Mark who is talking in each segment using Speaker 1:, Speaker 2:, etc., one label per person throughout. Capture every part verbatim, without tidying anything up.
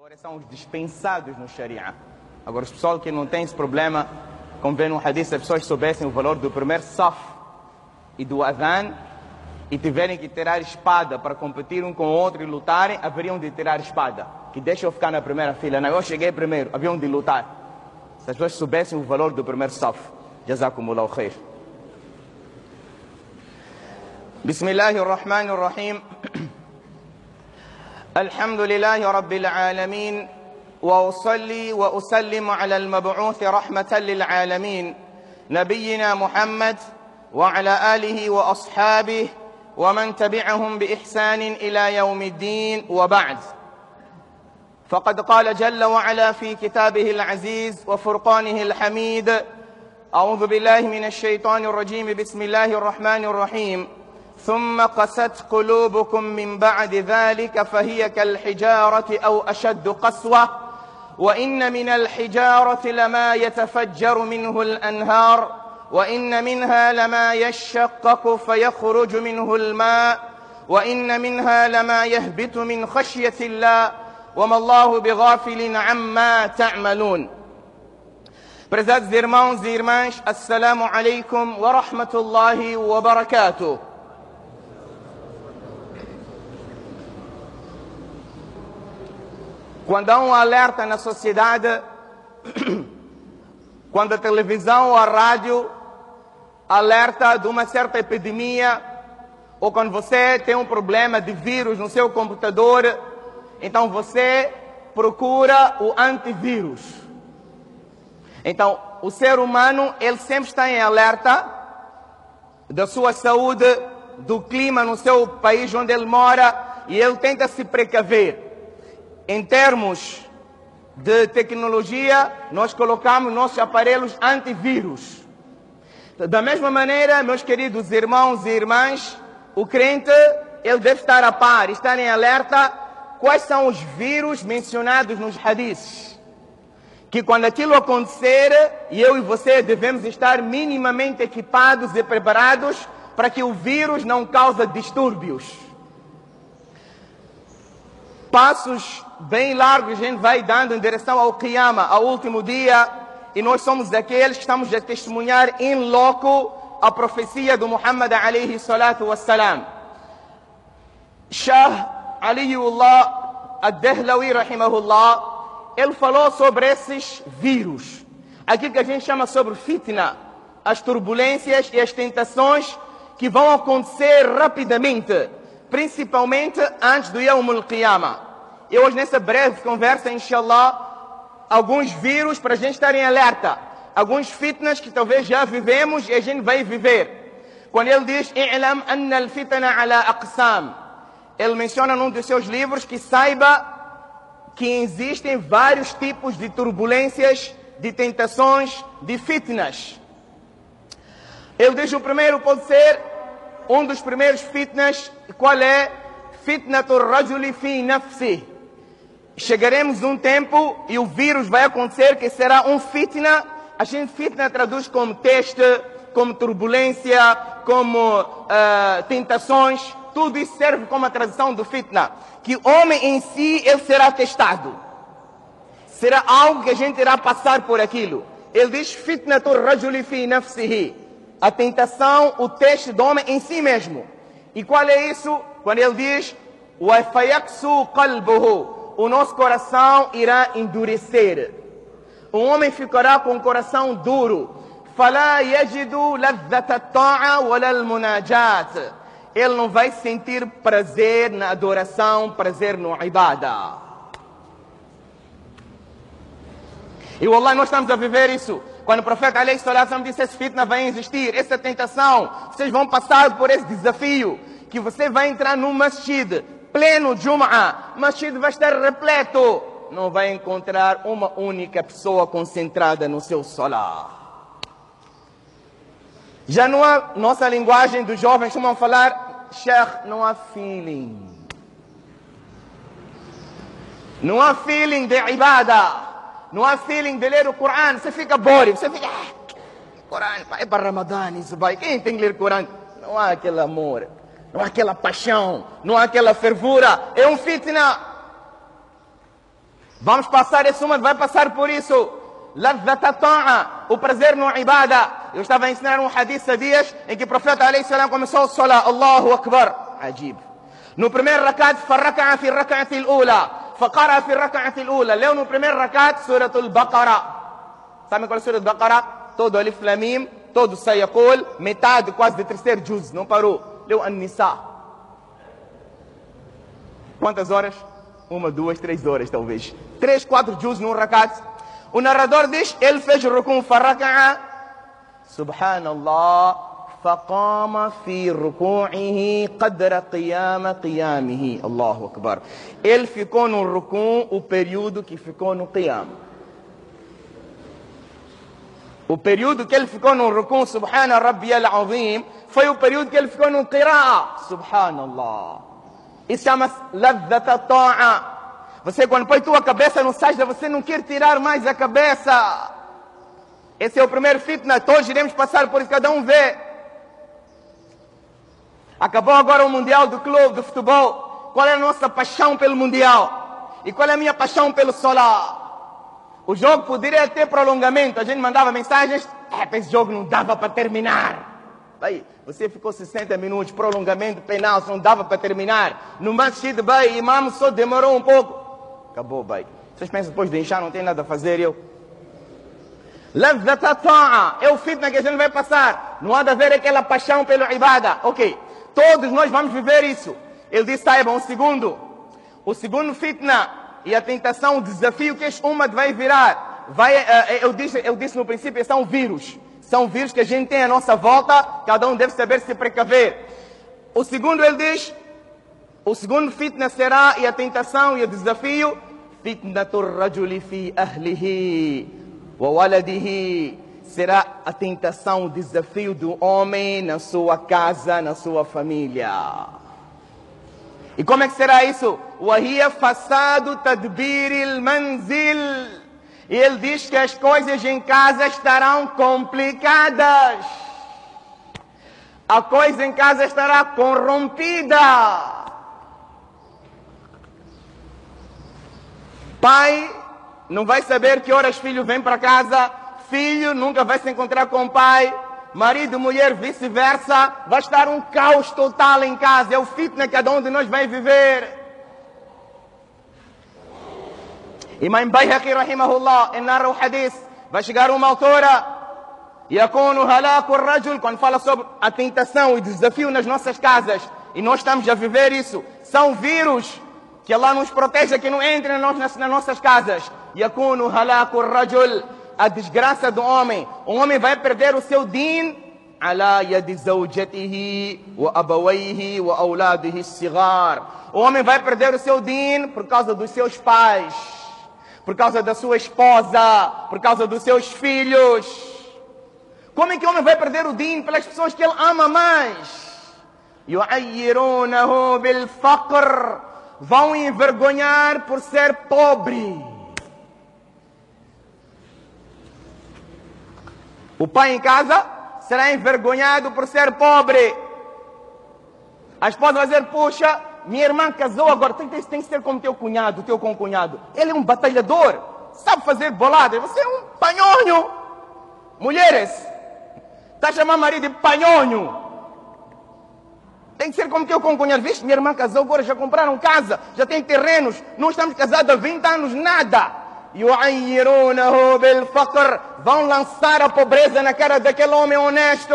Speaker 1: Agora são os dispensados no Sharia. Agora, os pessoal que não tem esse problema, como vê no hadith, se as pessoas soubessem o valor do primeiro saf e do adhan e tiverem que tirar espada para competir um com o outro e lutarem, haveriam de tirar espada. Que deixa eu ficar na primeira fila. Não, eu cheguei primeiro, haviam de lutar. Se as pessoas soubessem o valor do primeiro saf. Jazakumullahu khair. Bismillahirrahmanirrahim. الحمد لله رب العالمين وأصلي وأسلم على المبعوث رحمة للعالمين نبينا محمد وعلى آله وأصحابه ومن تبعهم بإحسان إلى يوم الدين وبعد. فقد قال جل وعلا في كتابه العزيز وفرقانه الحميد: أعوذ بالله من الشيطان الرجيم، بسم الله الرحمن الرحيم. ثم قست قلوبكم من بعد ذلك فهي كالحجارة أو أشد قسوة وإن من الحجارة لما يتفجر منه الأنهار وإن منها لما يشقق فيخرج منه الماء وإن منها لما يهبط من خشية الله وما الله بغافل عما تعملون. Prezados irmãos e irmãs, assalamu alaikum wa rahmatullahi wa barakatuh. Quando há um alerta na sociedade, quando a televisão ou a rádio alerta de uma certa epidemia, ou quando você tem um problema de vírus no seu computador, então você procura o antivírus. Então, o ser humano, ele sempre está em alerta da sua saúde, do clima no seu país onde ele mora, e ele tenta se precaver. Em termos de tecnologia, nós colocamos nossos aparelhos antivírus. Da mesma maneira, meus queridos irmãos e irmãs, o crente, ele deve estar a par, estar em alerta quais são os vírus mencionados nos hadiths. Que quando aquilo acontecer, eu e você devemos estar minimamente equipados e preparados para que o vírus não cause distúrbios. Passos bem largos a gente vai dando em direção ao Qiyama, ao último dia, e nós somos daqueles que estamos a testemunhar em loco a profecia do Muhammad alayhi salatu wassalam. Shah Aliullah ad-Dahlawi rahimahullah, ele falou sobre esses vírus, aquilo que a gente chama sobre fitna, as turbulências e as tentações que vão acontecer rapidamente, principalmente antes do Yawm al-Qiyamah. E hoje, nessa breve conversa, inshallah, alguns vírus para a gente estar em alerta. Alguns fitnas que talvez já vivemos e a gente vai viver. Quando ele diz, "I'lam anna al-fitna ala aqsam", ele menciona num dos seus livros que saiba que existem vários tipos de turbulências, de tentações, de fitnas. Ele diz, o primeiro pode ser, um dos primeiros fitnas, qual é? Fitnatul rajuli fi nafsi. Chegaremos um tempo e o vírus vai acontecer que será um fitna. A gente fitna traduz como teste, como turbulência, como uh, tentações. Tudo isso serve como a tradução do fitna. Que o homem em si, ele será testado. Será algo que a gente irá passar por aquilo. Ele diz fitnatul rajuli fi nafsihi. A tentação, o teste do homem em si mesmo. E qual é isso? Quando ele diz wa fayaksu qalbuhu, o nosso coração irá endurecer. O homem ficará com o coração duro. Fala yajidu ladhata at-ta'a wala al-munajat. Ele não vai sentir prazer na adoração, prazer no ibadah. E wallah, nós estamos a viver isso. Quando o profeta alayhi salatu wasallam disse, esse fitna vai existir, essa tentação, vocês vão passar por esse desafio, que você vai entrar num masjid, pleno Jum'ah, masjid vai estar repleto, não vai encontrar uma única pessoa concentrada no seu salah. Já não há, nossa linguagem dos jovens costumam falar, Sheikh, não há feeling. Não há feeling de ibadah. Não há feeling de ler o Coran. Você fica boring, você fica, ah, Coran, vai para Ramadã, isso vai. Quem tem que ler o Coran? Não há aquele amor. Não há aquela paixão, não há aquela fervura. É um fitna. Vamos passar esse uma, vai passar por isso. Ladhat at-ta'a, o prazer no ibada. Eu estava a ensinar um hadith há dias em que o profeta alayhi salam começou a salah. Allahu Akbar. Ajib. No primeiro rakat, farraka'a fi raka'ati al-ula. Faqara fi raka'ati al-ula. Leu no primeiro rakat, Surah al-Baqarah. Sabe qual é a Surah al-Baqarah? Todo alif lamim, todo sayaqul, metade quase de terceiro juz. Não parou. Leu an-Nisa. Quantas horas? Uma, duas, três horas talvez. Três, quatro juz num rakat. O narrador diz, ele fez o rukun farraka'a. Subhanallah. فقام في ركوعه قدر قيام قيامه. الله أكبر. Ele ficou no rukun o período que ficou no qiyam. O período que ele ficou no rukun, Subhana Rabbiyal Azim, foi o período que ele ficou no qira'a. Subhanallah. Isso chama-se ladhat at-ta'a. Você quando põe tua cabeça no sajda, você não quer tirar mais a cabeça. Esse é o primeiro fitna. Todos iremos passar por isso, cada um vê. Acabou agora o Mundial do clube, do futebol. Qual é a nossa paixão pelo Mundial? E qual é a minha paixão pelo Solar? O jogo poderia ter prolongamento. A gente mandava mensagens. É, esse jogo não dava para terminar. Aí, você ficou sessenta minutos, prolongamento, penal, não dava para terminar. No masjid, bem, imam só demorou um pouco. Acabou, bem. Vocês pensam depois de inchar, não tem nada a fazer, eu... Ladhat at-ta'a. É o fitna que a gente vai passar. Não há de haver aquela paixão pelo ibada. Ok. Todos nós vamos viver isso. Ele disse, saibam, o segundo. O segundo fitna e a tentação, o desafio que este ummah vai virar. Vai, eu, disse, eu disse no princípio, são vírus. São vírus que a gente tem à nossa volta. Cada um deve saber se precaver. O segundo, ele diz, o segundo fitna será, e a tentação e o desafio, fitnatur rajuli fi ahlihi wa waladihi. Será a tentação, o desafio do homem na sua casa, na sua família. E como é que será isso? وَهِيَ فَسَادُ تَدْبِيرِ الْمَنْزِلِ. E ele diz que as coisas em casa estarão complicadas. A coisa em casa estará corrompida. Pai não vai saber que horas filho vem para casa. Filho nunca vai se encontrar com o pai. Marido, mulher, vice-versa. Vai estar um caos total em casa. É o fitna que cada um de nós vai viver. Imam Bayhaqi, rahimahullah, narra o hadith. Vai chegar uma altura. Yakunu halaku rajul. Quando fala sobre a tentação e desafio nas nossas casas. E nós estamos a viver isso. São vírus que Allah nos proteja, que não entrem nas nossas casas. Yakunu halaku rajul. A desgraça do homem. O homem vai perder o seu din ala yadi zawjatihi wa abawayhi wa awladihi as-sighar. O homem vai perder o seu din por causa dos seus pais, por causa da sua esposa, por causa dos seus filhos. Como é que o homem vai perder o din? Pelas pessoas que ele ama mais. Yu'ayyirunahu bil faqr. Vão envergonhar por ser pobre. O pai em casa será envergonhado por ser pobre. A esposa vai dizer, puxa, minha irmã casou agora, tem, tem, tem que ser como teu cunhado, teu concunhado. Ele é um batalhador, sabe fazer boladas, você é um panhonho. Mulheres, está chamando marido de panhonho. Tem que ser como teu concunhado. Viste, minha irmã casou agora, já compraram casa, já tem terrenos, não estamos casados há vinte anos, nada. Yu'ayyirunahu bil faqr. Vão lançar a pobreza na cara daquele homem honesto.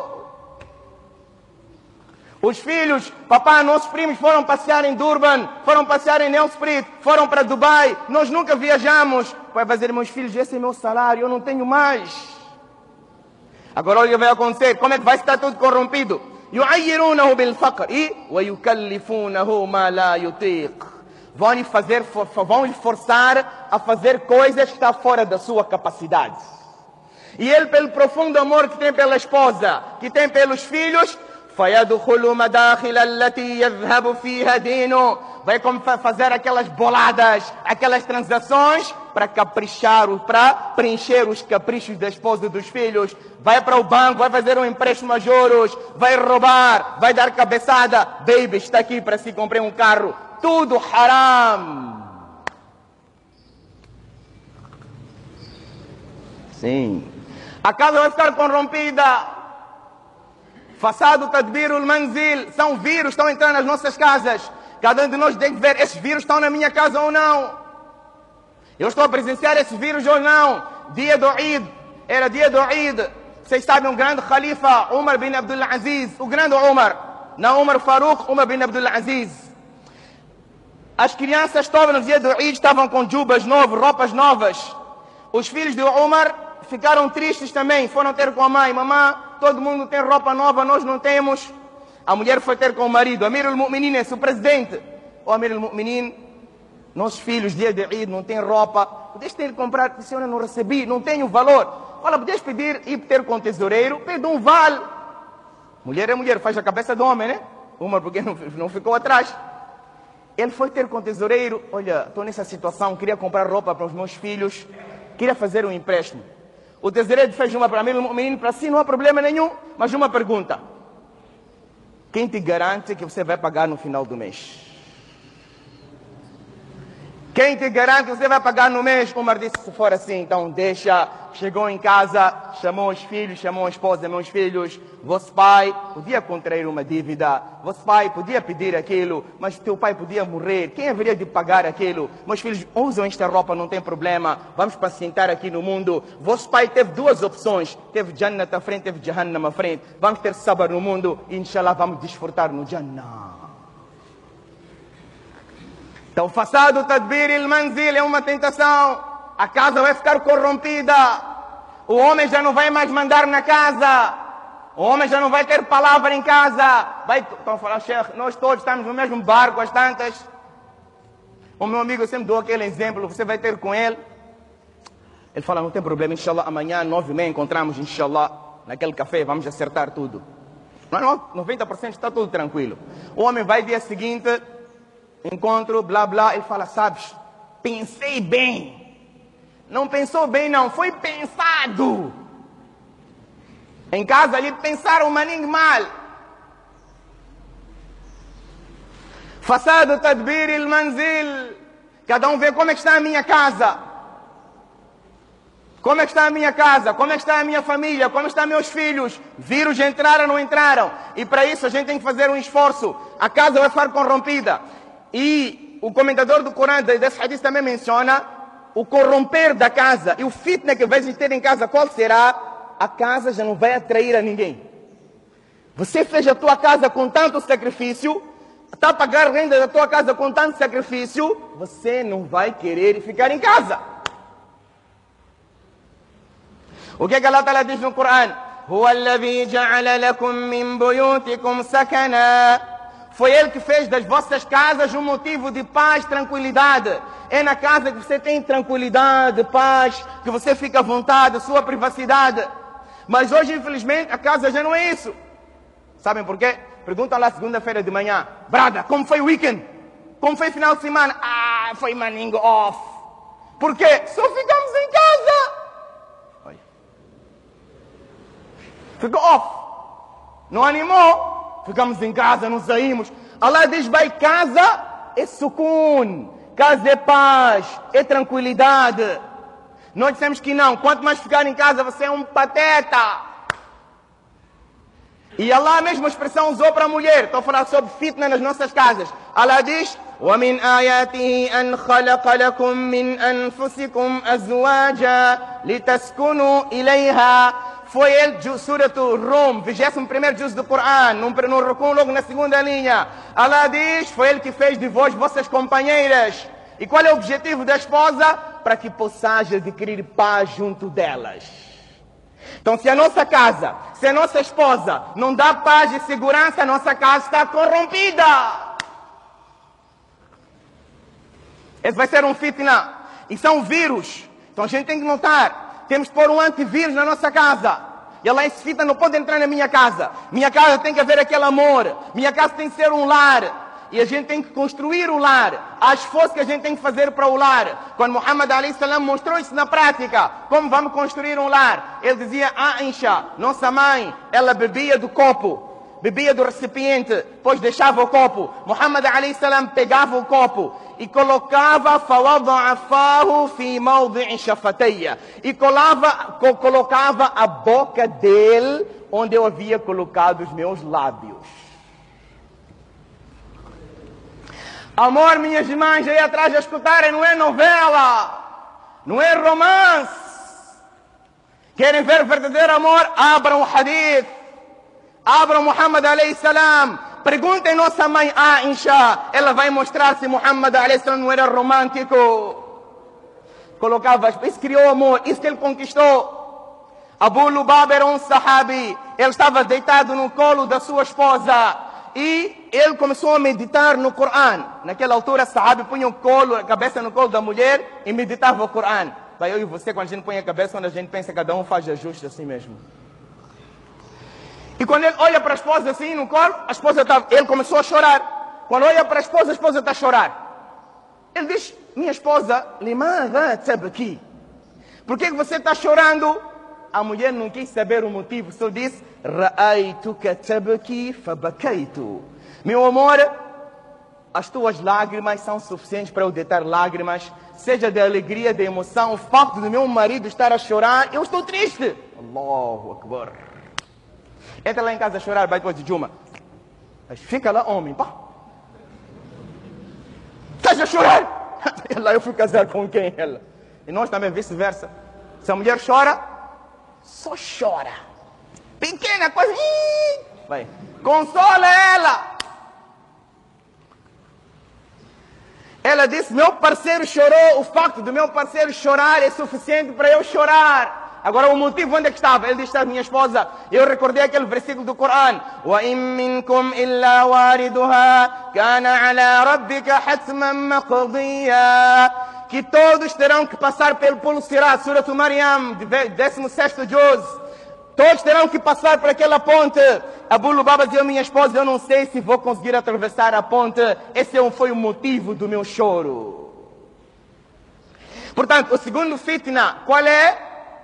Speaker 1: Os filhos, papai, nossos primos foram passear em Durban, foram passear em Nelspruit, foram para Dubai, nós nunca viajamos. Vai fazer, meus filhos, esse é meu salário, eu não tenho mais. Agora olha o que vai acontecer, como é que vai estar tudo corrompido? Yu'ayyirunahu bil faqr. E wa yukallifunahu ma la yutiq. Vão lhe fazer, vão lhe forçar a fazer coisas que estão fora da sua capacidade. E ele, pelo profundo amor que tem pela esposa, que tem pelos filhos, فَيَدْخُلُ مَدَاخِلَ الَّتِي يَذْهَبُ فِيهَا دِينُ. Vai fazer aquelas boladas, aquelas transações para caprichar, para preencher os caprichos da esposa e dos filhos. Vai para o banco, vai fazer um empréstimo a juros, vai roubar, vai dar cabeçada. Baby, está aqui para se comprar um carro. Tudo haram. Sim. A casa vai ficar corrompida. Fasado tadbirul manzil. São vírus que estão entrando nas nossas casas. Cada um de nós tem que ver, esses vírus estão na minha casa ou não? Eu estou a presenciar esses vírus ou não? Dia do Eid. Era dia do Eid. Vocês sabem, o grande Khalifa Umar bin Abdul Aziz. O grande Umar. Não Umar Farouk, Umar bin Abdul Aziz. As crianças estavam no dia do Eid, estavam com jubas novas, roupas novas. Os filhos de Umar ficaram tristes também. Foram ter com a mãe. Mamãe, todo mundo tem roupa nova, nós não temos. A mulher foi ter com o marido. Amir al-Mu'minin, esse o presidente. O Amir al-Mu'minin, nossos filhos, dia de Eid, não têm roupa. Podes ter que comprar, se eu não recebi, não tenho valor. Olha, podes pedir, ir ter com o tesoureiro, pede um vale. Mulher é mulher, faz a cabeça do homem, né? Uma porque não, não ficou atrás. Ele foi ter com o tesoureiro. Olha, estou nessa situação, queria comprar roupa para os meus filhos, queria fazer um empréstimo. O tesoureiro fez uma para mim, um menino, para si não há problema nenhum, mas uma pergunta. Quem te garante que você vai pagar no final do mês? Quem te garante que você vai pagar no mês? Umar disse, se for assim, então deixa. Chegou em casa, chamou os filhos, chamou a esposa, meus filhos. Vosso pai podia contrair uma dívida. Vosso pai podia pedir aquilo, mas teu pai podia morrer. Quem haveria de pagar aquilo? Meus filhos usam esta roupa, não tem problema. Vamos pacientar aqui no mundo. Vosso pai teve duas opções. Teve Jannat à frente, teve Jahannam à frente. Vamos ter sabor no mundo e inshallah vamos desfrutar no Jannah. Então, fasado tadbir il-manzil é uma tentação. A casa vai ficar corrompida. O homem já não vai mais mandar na casa. O homem já não vai ter palavra em casa. Vai, estão a falar, Sheikh, nós todos estamos no mesmo barco, as tantas. O meu amigo, eu sempre dou aquele exemplo, você vai ter com ele. Ele fala, não tem problema, inshallah, amanhã, nove e meia, encontramos, inshallah, naquele café, vamos acertar tudo. noventa por cento está tudo tranquilo. O homem vai dia seguinte... Encontro, blá blá, ele fala, sabes, pensei bem. Não pensou bem não, foi pensado. Em casa ali pensaram maninho mal. Fasado tadbir il-manzil. Cada um vê como é que está a minha casa. Como é que está a minha casa? Como é que está a minha família? Como estão meus filhos? Vírus entraram ou não entraram? E para isso a gente tem que fazer um esforço. A casa vai ficar corrompida. E o comentador do Corão, desse hadith, também menciona o corromper da casa. E o fitna que vai ter em casa, qual será? A casa já não vai atrair a ninguém. Você fez a tua casa com tanto sacrifício, está a pagar renda da tua casa com tanto sacrifício, você não vai querer ficar em casa. O que é que Allah Ta'ala diz no Corão? Huwa alladhi ja'ala lakum min buyutikum sakana. Foi Ele que fez das vossas casas um motivo de paz, tranquilidade. É na casa que você tem tranquilidade, paz, que você fica à vontade, sua privacidade. Mas hoje, infelizmente, a casa já não é isso. Sabem por quê? Perguntam lá segunda-feira de manhã. Brada, como foi o weekend? Como foi o final de semana? Ah, foi maningo off. Por quê? Só ficamos em casa. Olha. Ficou off. Não animou. Ficamos em casa, não saímos. Allah diz, vai, casa é sukun. Casa é paz, é tranquilidade. Nós dissemos que não. Quanto mais ficar em casa, você é um pateta. E Allah a mesma expressão usou para a mulher. Estou a falar sobre fitna nas nossas casas. Allah diz, وَمِنْ آيَاتِهِ أَنْ خَلَقَ لَكُم مِّنْ أَنفُسِكُمْ أَزْوَاجًا لِتَسْكُنُوا إِلَيْهَا. Foi ele, Surat Rum, vigésimo primeiro juz do Corão, no, no Rukun, logo na segunda linha. Allah diz, foi Ele que fez de vós vossas companheiras. E qual é o objetivo da esposa? Para que possais adquirir paz junto delas. Então, se a nossa casa, se a nossa esposa não dá paz e segurança, a nossa casa está corrompida. Esse vai ser um fitna. E são vírus. Então a gente tem que notar. Temos que pôr um antivírus na nossa casa. E Allah, esse fita não pode entrar na minha casa. Minha casa tem que haver aquele amor. Minha casa tem que ser um lar. E a gente tem que construir o lar. Há esforço que a gente tem que fazer para o lar. Quando Muhammad alayhi salam mostrou isso na prática, como vamos construir um lar? Ele dizia, Aisha, nossa mãe, ela bebia do copo. Bebia do recipiente, depois deixava o copo. Muhammad alayhi salam pegava o copo e colocava فَوَضَعَ فَاهُ فِي مَوْضِعِ شَفَتَيَّ e colava, co colocava a boca dele onde eu havia colocado os meus lábios. Amor, minhas irmãs aí atrás a escutarem, não é novela, não é romance. Querem ver verdadeiro amor? Abram o hadith, abram Muhammad alayhi salam. Perguntem nossa mãe Aisha, ela vai mostrar se Muhammad alayhi salam não era romântico. Colocava, isso criou amor, isso que ele conquistou. Abu Lubaba era um sahabi, ele estava deitado no colo da sua esposa e ele começou a meditar no Coran. Naquela altura, sahabi punha o colo, a cabeça no colo da mulher e meditava o Coran. Vai eu e você, quando a gente põe a cabeça, quando a gente pensa, cada um faz ajuste assim mesmo. E quando ele olha para a esposa assim no colo, a esposa está, ele começou a chorar. Quando olha para a esposa, a esposa está a chorar. Ele diz, minha esposa, limadha tabki? Por que você está chorando? A mulher não quis saber o motivo, só disse, ra'aytuka tabki fabakaitu. Meu amor, as tuas lágrimas são suficientes para eu deitar lágrimas, seja de alegria, de emoção, o facto do meu marido estar a chorar, eu estou triste. Allahu Akbar. Entra lá em casa a chorar, vai depois de Juma. Mas fica lá, homem, pá. Estás a chorar? Lá eu fui casar com quem? Ela. E nós também vice-versa. Se a mulher chora, só chora. Pequena coisa. Vai. Consola ela. Ela disse, meu parceiro chorou, o facto do meu parceiro chorar é suficiente para eu chorar. Agora o motivo onde é que estava? Ele disse, minha esposa, eu recordei aquele versículo do Coran. وَإِن مِّنكُمْ إِلَّا وَارِدُهَا كَانَ عَلَى رَبِّكَ حَتْمًا مَقْضِيًّا. Que todos terão que passar pelo pulo Sirat, Surah Maryam, décimo sexto juz. Todos terão que passar por aquela ponte. Abu Lubaba dizia, minha esposa, eu não sei se vou conseguir atravessar a ponte. Esse foi o motivo do meu choro. Portanto, o segundo fitna, qual é?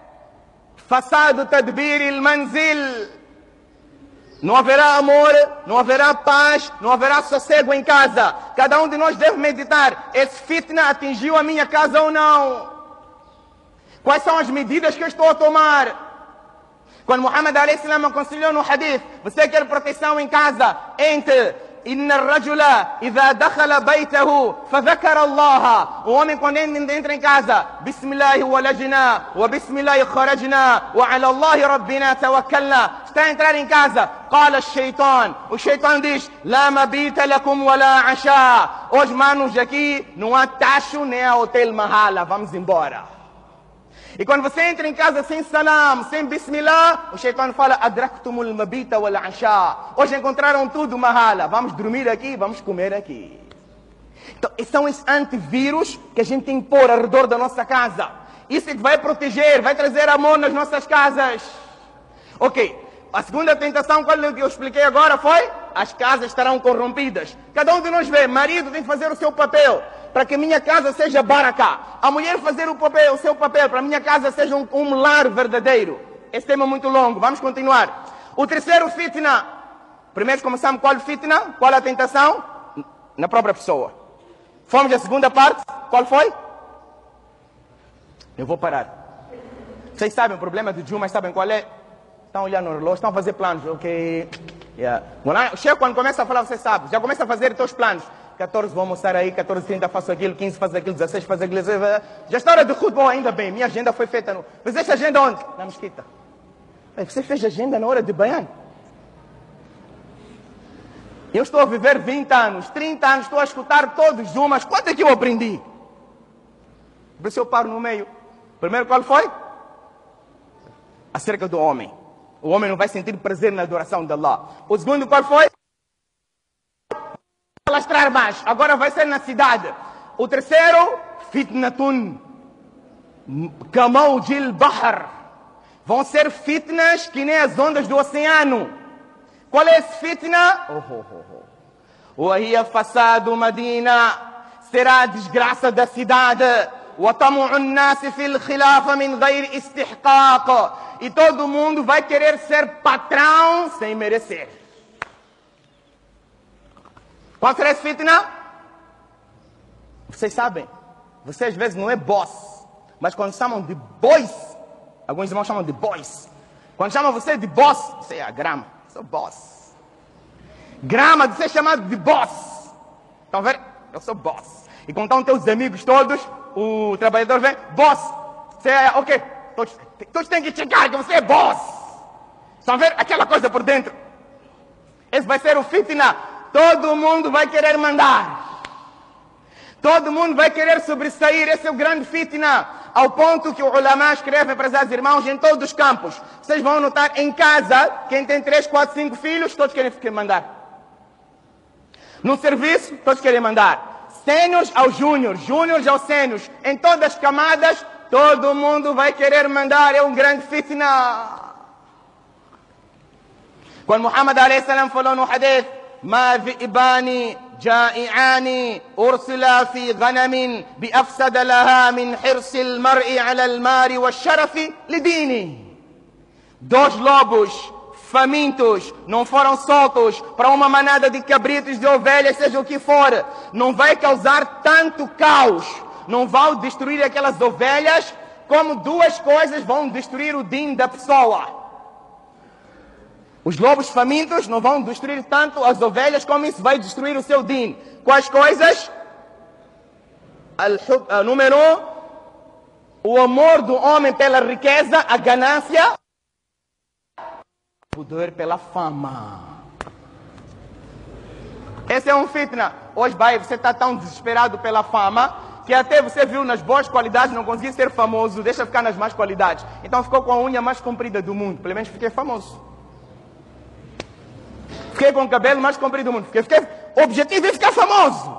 Speaker 1: Fasad tadbir al-manzil. Não haverá amor, não haverá paz, não haverá sossego em casa. Cada um de nós deve meditar. Esse fitna atingiu a minha casa ou não? Quais são as medidas que eu estou a tomar? Quando Muhammad alayhi salam aconselhou no hadith, você quer proteção em casa, entre inna ar-rajula idha dakhala baytahu fadhakara Allah. O homem quando entra em casa, bismillahi walajna wa bismillahi kharajna wa ala Allah rabbina tawakkalna. Está a entrar em casa, qala ash-shaytan. O shaytan diz, la mabita lakum wala asha. Hoje, manos, aqui não há tacho nem há hotel mahala, vamos embora. E quando você entra em casa sem salam, sem bismillah, o shaitan fala, adraktumul mabita wal asha. Hoje encontraram tudo mahala, vamos dormir aqui, vamos comer aqui. Então, são esses antivírus que a gente tem que pôr ao redor da nossa casa. Isso é que vai proteger, vai trazer amor nas nossas casas. Ok, a segunda tentação, qual eu expliquei agora foi, as casas estarão corrompidas. Cada um de nós vê, marido tem que fazer o seu papel, para que minha casa seja baraká. A mulher fazer o, papel, o seu papel, para minha casa seja um, um lar verdadeiro. Esse tema é muito longo, vamos continuar. O terceiro fitna. Primeiro começamos qual fitna? Qual a tentação? Na própria pessoa. Fomos à segunda parte, qual foi? Eu vou parar. Vocês sabem o problema do Juma, sabem qual é? Estão olhando no relógio, estão a fazer planos, ok? Yeah. O chefe quando começa a falar, você sabe, já começa a fazer os teus planos. catorze vou almoçar aí, catorze e trinta faço aquilo, quinze faço aquilo, dezesseis faço aquilo. Já está a hora de futebol, ainda bem, minha agenda foi feita no... Fizeste agenda onde? Na mesquita. Você fez agenda na hora de banhar? Eu estou a viver vinte anos, trinta anos, estou a escutar todos umas. Quanto é que eu aprendi? Por isso eu paro no meio. Primeiro qual foi? Acerca do homem. O homem não vai sentir prazer na adoração de Allah. O segundo qual foi? Alastrar mais. Agora vai ser na cidade. O terceiro, fitnatun kamaujil bahr. Vão ser fitnas que nem as ondas do oceano. Qual é esse fitna? Oh, oh, oh, oh. Wahia fasadu Madina. Será a desgraça da cidade. وطمع الناس في الخلافة من غير استحقاق. E todo mundo vai querer ser patrão sem merecer. Qual será esse fitna? Vocês sabem, você às vezes não é boss, mas quando chamam de boys, alguns irmãos chamam de boys. Quando chamam você de boss, você é a grama, sou boss. Grama de ser chamado de boss. Estão vendo? Eu sou boss. E quando estão teus amigos todos, o trabalhador vem, boss. Você é, ok, todos, todos têm que chegar que você é boss. Estão vendo? Aquela coisa por dentro. Esse vai ser o fitna. Todo mundo vai querer mandar. Todo mundo vai querer sobressair. Esse é o grande fitna. Ao ponto que o ulama escreve para os irmãos em todos os campos. Vocês vão notar em casa, quem tem três, quatro, cinco filhos, todos querem mandar. No serviço, todos querem mandar. Sênios aos júniores, júniores aos sênios. Em todas as camadas, todo mundo vai querer mandar. É um grande fitna. Quando Muhammad alayhi salam falou no hadith, ما ذئبان جائعان أرسلا في غنم بأفسد لها من حرص المرء على المال والشرف لدينه. Dois lobos famintos não foram soltos para uma manada de cabritos, de ovelhas, seja o que for. Não vai causar tanto caos. Não vai destruir aquelas ovelhas, como duas coisas vão destruir o din da pessoa. Os lobos famintos não vão destruir tanto as ovelhas como isso vai destruir o seu din. Quais coisas? Al número um, o amor do homem pela riqueza, a ganância, o poder pela fama. Esse é um fitna. Hoje, vai, você está tão desesperado pela fama que até você viu nas boas qualidades, não conseguiu ser famoso, deixa ficar nas más qualidades. Então ficou com a unha mais comprida do mundo. Pelo menos fiquei famoso. Fiquei com o cabelo mais comprido do mundo. Fiquei, fiquei, o objetivo é ficar famoso.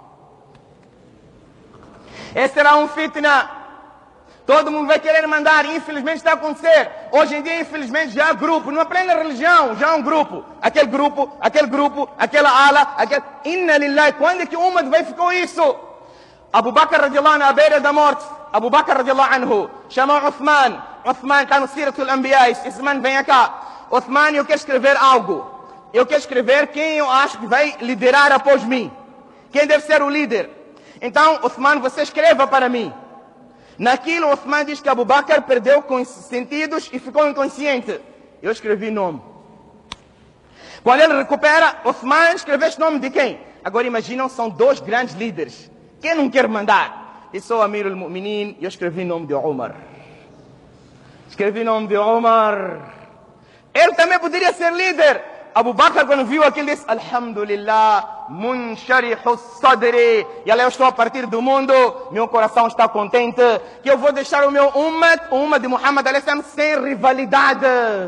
Speaker 1: Esse será um fitna. Todo mundo vai querer mandar. E infelizmente está a acontecer. Hoje em dia, infelizmente, já há grupo. Numa plena religião, já há um grupo. Aquele grupo, aquele grupo, aquela ala, aquele... Inna lillahi. Quando é que uma vez ficou isso? Abu Bakr radiallahu anhu, à beira da morte. Abu Bakr radiallahu anhu chamou Uthman. Uthman está no Siratul Anbiya. Uthman, vem cá. Uthman, eu quero escrever algo. Eu quero escrever quem eu acho que vai liderar após mim. Quem deve ser o líder. Então, Uthman, você escreva para mim. Naquilo, Uthman diz que Abu Bakr perdeu os sentidos e ficou inconsciente. Eu escrevi nome. Quando ele recupera, Uthman escreveu o nome de quem? Agora imaginam, são dois grandes líderes. Quem não quer mandar? Eu sou Amir al-Mu'minin e eu escrevi o nome de Umar. Escrevi o nome de Umar. Ele também poderia ser líder. Abu Bakr, quando viu aquilo, disse: Alhamdulillah, munsharihu sadri. E ali eu estou a partir do mundo, meu coração está contente, que eu vou deixar o meu ummat, o ummat de Muhammad alayhi salam, sem rivalidade.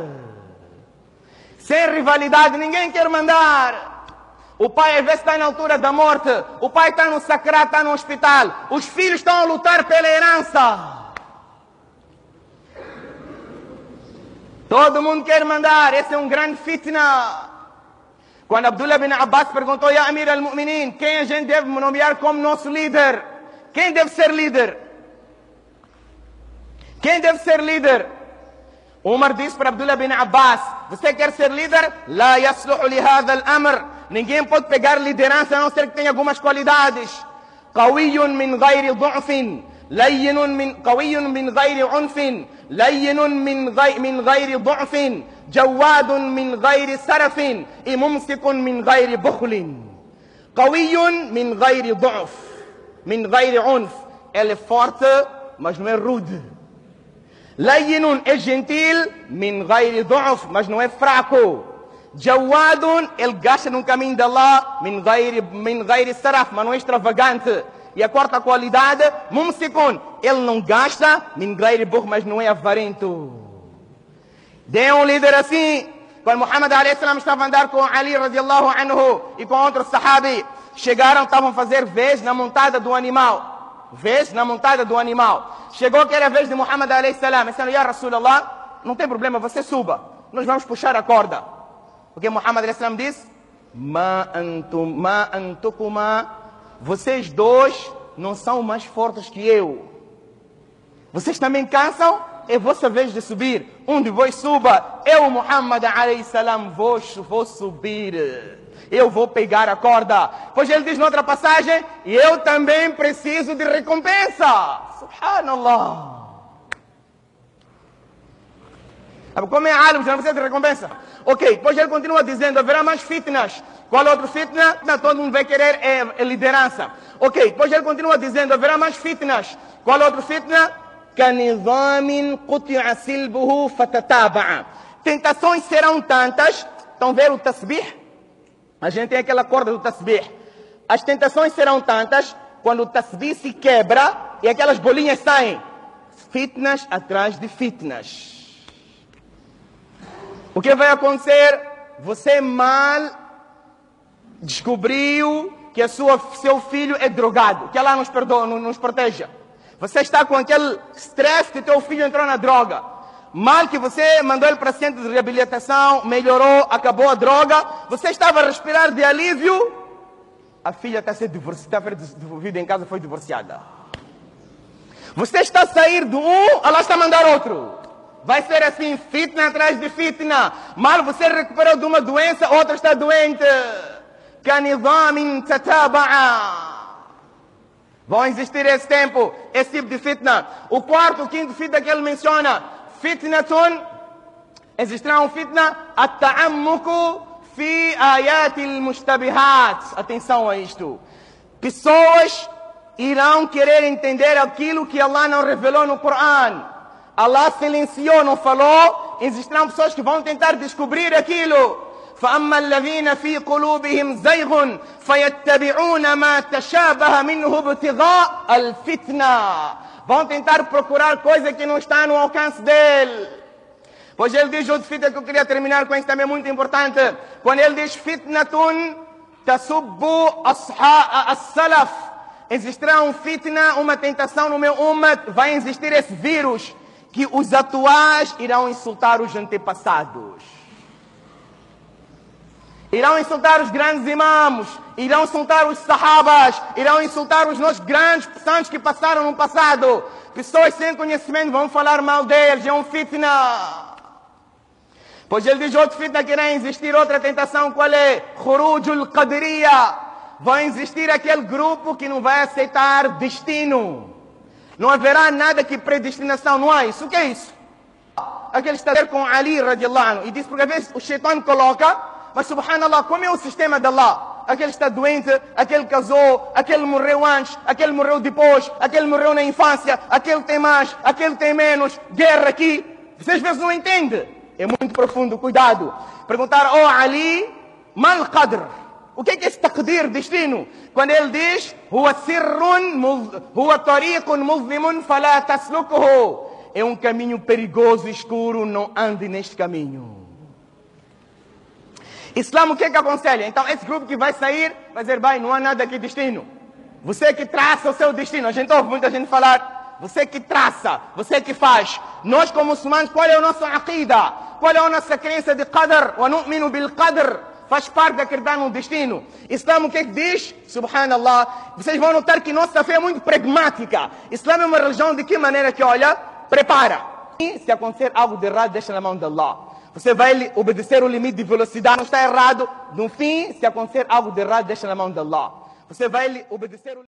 Speaker 1: Sem rivalidade, ninguém quer mandar. O pai às vezes está na altura da morte, o pai está no sacrat, está no hospital, os filhos estão a lutar pela herança. Todo mundo quer mandar. Esse é um grande fitna. Quando Abdullah bin Abbas perguntou: Ya Amir al-Mu'minin, quem a gente deve nomear como nosso líder? Quem deve ser líder? Quem deve ser líder? Umar disse para Abdullah bin Abbas: você quer ser líder? La yasluhu li hadha al-amr. Ninguém pode pegar liderança a não ser que tenha algumas qualidades. Qawiyyun min ghayri du'fin. لين من قوي من غير عنف لين من غير من غير ضعف جواد من غير سرف ممسك من غير بخل قوي من غير ضعف من غير عنف. Ele é forte, mas não é rude. لين é gentil, من غير ضعف, mas não é fraco. جواد, ele gasta no caminho de Allah, من غير من غير سرف, mas não é extravagante. E a quarta qualidade, mumsikun, ele não gasta, min ghairi bukh, mas não é avarento. Dê um líder assim. Quando Muhammad alayhi salam estava a andar com Ali radiallahu anhu e com outro sahabi, chegaram, estavam a fazer vez na montada do animal. Vez na montada do animal. Chegou que era a vez de Muhammad alayhi salam. Disseram: Ya Rasulallah, não tem problema, você suba. Nós vamos puxar a corda. Porque Muhammad alayhi salam disse: Ma antum, ma antukuma. Vocês dois não são mais fortes que eu. Vocês também cansam? é vossa vez de subir. Um de vós suba, eu, Muhammad alayhi salam, vou, vou subir. Eu vou pegar a corda. Pois ele diz noutra passagem, e eu também preciso de recompensa. Subhanallah. Como é alim, já não precisa de recompensa. Ok, depois ele continua dizendo, haverá mais fitnas. Qual outro fitna? Não, todo mundo vai querer é, é liderança. Ok, depois ele continua dizendo, haverá mais fitnas. Qual outro fitna? Kanizamin quti'a silbuhu fatataba'a. Tentações serão tantas. Estão a ver o tasbih? A gente tem aquela corda do tasbih. As tentações serão tantas, quando o tasbih se quebra e aquelas bolinhas saem. Fitnas atrás de fitnas. O que vai acontecer? Você mal descobriu que a sua, seu filho é drogado. Que Allah nos, perdoa, nos proteja. Você está com aquele stress que teu filho entrou na droga. Mal que você mandou ele para centro de reabilitação, melhorou, acabou a droga. Você estava a respirar de alívio. A filha está a ser divorciada, está devolvida em casa, foi divorciada. Você está a sair do um, ela está a mandar outro. Vai ser assim, fitna atrás de fitna. Mal você recuperou de uma doença, outra está doente. Kanizamin tataba'a. Vão existir esse tempo, esse tipo de fitna. O quarto, o quinto fitna que ele menciona. Fitnatun. Existirá um fitna. At-ta'ammuku fi ayatil mustabihat. Atenção a isto. Pessoas irão querer entender aquilo que Allah não revelou no Coran. Allah silenciou, não falou. Existirão pessoas que vão tentar descobrir aquilo. فأما الذين في قلوبهم زيغ فيتبعون ما تشابه منه ابتغاء الفتنة. Vão tentar procurar coisa que não está no alcance dele. Pois ele diz outra fita que eu queria terminar com isso também muito importante. Quando ele diz fitnatun tasubbu as-salaf. Existirá um fitna, uma tentação no meu ummat. Vai existir esse vírus que os atuais irão insultar os antepassados. Irão insultar os grandes imãs, irão insultar os sahabas, irão insultar os nossos grandes santos que passaram no passado. Pessoas sem conhecimento vão falar mal deles, é um fitna. Pois ele diz outro fitna que irá existir outra tentação, qual é? Khurujul Qadiriya. Vai existir aquele grupo que não vai aceitar destino. Não haverá nada que predestinação, não há isso. O que é isso? Aquele está a ver com Ali radiallahu anhu. E diz porque às vezes o Shaitan coloca. Mas, subhanallah, como é o sistema de Allah? Aquele está doente, aquele casou, aquele morreu antes, aquele morreu depois, aquele morreu na infância, aquele tem mais, aquele tem menos, guerra aqui. Vocês às vezes não entendem. É muito profundo, cuidado. Perguntaram, oh Ali, mal qadr. O que é que é esse taqdir, destino? Quando ele diz, huwa sirrun, huwa tariqun muzlimun, fala taslukuhu. É um caminho perigoso, escuro, não ande neste caminho. Islã, o que é que aconselha? Então, esse grupo que vai sair, vai dizer, bem, não há nada aqui destino. Você que traça o seu destino. A gente ouve muita gente falar, você que traça, você que faz. Nós, como muçulmanos, qual é a nossa aqida? Qual é a nossa crença de qadr? Wa nu'minu bil qadr. Faz parte de acreditar no destino. Islã, o que é que diz? Subhanallah. Vocês vão notar que nossa fé é muito pragmática. Islã é uma religião de que maneira que, olha, prepara. E se acontecer algo de errado, deixa na mão de Allah. Você vai obedecer o limite de velocidade, não está errado. No fim, se acontecer algo de errado, deixa na mão de Allah. Você vai obedecer o